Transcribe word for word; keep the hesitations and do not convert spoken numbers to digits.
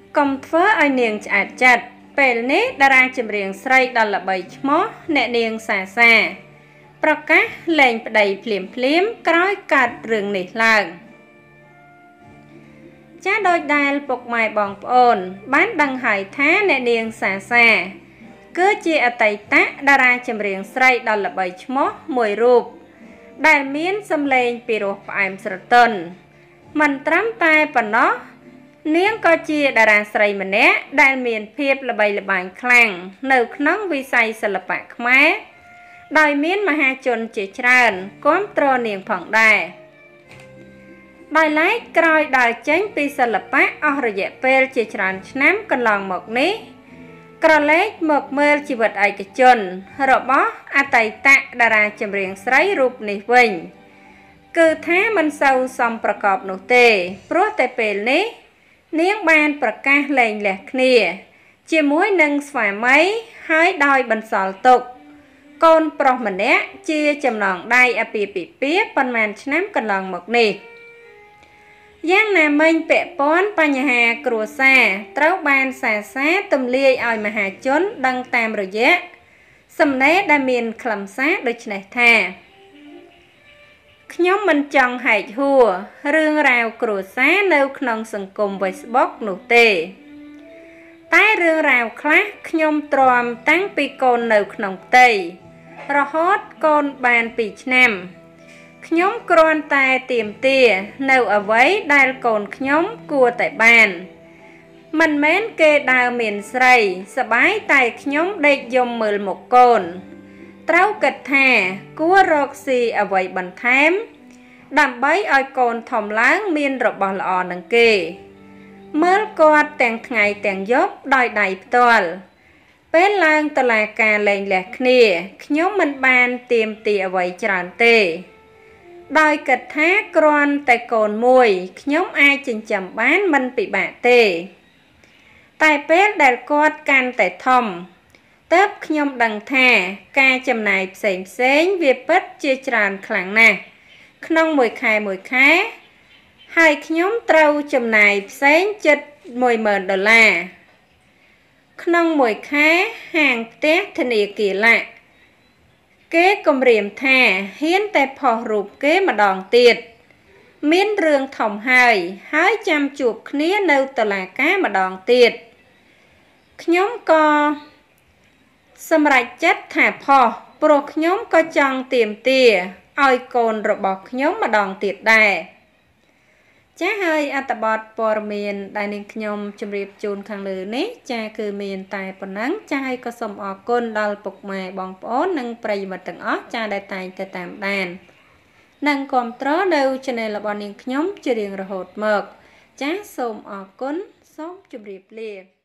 Công thơ ai niềng chả chặt, bèl nế đà ra chìm riêng srei đà là bầy mó nẹ niềng xà xà. Pro cách lên đầy phliếm phliếm cõi cạt rừng nỉ làng. Chá đôi đài bộc mài bỏng ổn, bán đăng hải thá nẹ niềng xà xà. Cứ chia ở tay tác đà ra chìm riêng srei đà là bầy mó mùi rụp. Đài miến xâm lên bì rụp ảm sờ tân. Mình trám tay bà nó. Niếng có chia đà ra srei mà nế, đài miền phiếp là bầy là bánh khlang, nâu nóng vi say sờ lập bạc khmé. Đòi miến mà hà chôn chế tràn, cóm trô niềng phỏng đài. Đòi lấy còi đòi chánh pi sờ lập bạc ở rồi dẹ phê chế tràn nắm cần lòng một ní. Còi lấy một mơ chỉ vật ai cái chôn, rồi bó à tay tạ đà ra chìm riêng srei rụp nì vinh. Cứ thá mình sâu xongប្រកបនោះទេព្រោះតែពេលនេះនាងបានប្រកាសលែងលះគ្នាជាមួយនឹងស្វាមីហើយដោយបន្សល់ទុកកូនប្រុសម្នាក់ជាចំណងដៃអាពាហ៍ពិពាហ៍ប៉ុន្មានឆ្នាំកន្លងមកនេះយ៉ាងណាមិញពាក់ព័ន្ធបញ្ហាគ្រួសារត្រូវបានសាសាទម្លាយឲ្យមហាជនដឹងតាមរយៈសំណេរដែលមានខ្លឹមសារដូចនេះថាខ្ញុំមិនចង់ហែកហួររឿងរ៉ាវគ្រួសារនៅក្នុងសង្គម Facebook នោះទេតែរឿងរ៉ាវខ្លះខ្ញុំទ្រាំតាំងពីកូននៅក្នុងផ្ទៃរហូតកូនបានពីរឆ្នាំខ្ញុំគ្រាន់តែទាមទារនៅអ្វីដែលកូនខ្ញុំគួរតែបានមិនមែនគេដើរមានស្រីសបាយតែខ្ញុំដេកយំមើលមុខកូនត្រូវគិតថាគួររកស៊ីអ្វីបន្ថែមដើម្បីឲ្យកូនធំឡើងមានរបស់ល្អនឹងគេមើលគាត់ទាំងថ្ងៃទាំងយប់ដោយដៃផ្ទាល់ពេលឡើងតុលាការលែងលះគ្នាខ្ញុំមិនបានទាមទារអ្វីច្រើនទេដោយគិតថាគ្រាន់តែកូនមួយខ្ញុំអាចចិញ្ចឹមបានមិនពិបាកទេតែពេលដែលគាត់កាន់តែធំទើបខ្ញុំដឹងថាការចំណាយផ្សេងផ្សេងវាពិតជាច្រើនខ្លាំងណាស់ក្នុងមួយខែមួយខែហើយខ្ញុំត្រូវចំណាយផ្សេងជិតមួយម៉ឺនដុល្លារក្នុងមួយខែហាងផ្ទះធនាគារឡាក់គេគំរាមថាហ៊ានតែផុសរូបគេម្ដងទៀតមានរឿងធំហើយហើយចាំជួបគ្នានៅតុលាការម្ដងទៀតខ្ញុំក៏សម្រេចចិត្តថាផុសព្រោះខ្ញុំក៏ចង់ទាមទារឲ្យកូនរបស់ខ្ញុំម្ដងទៀតដែរចាហើយអត្ថបទព័ត៌មានដែលនាងខ្ញុំជម្រាបជូនខាងលើនេះចាគឺមានតែប៉ុណ្ណឹងចាហើយក៏សូមអរគុណដល់ពុកម៉ែបងប្អូននិងប្រិយមិត្តទាំងអស់ចាដែលតែងតែតាមដាននិងគាំទ្រនៅ Channel របស់នាងខ្ញុំជារៀងរហូតមកចាសូមអរគុណសូមជម្រាបលា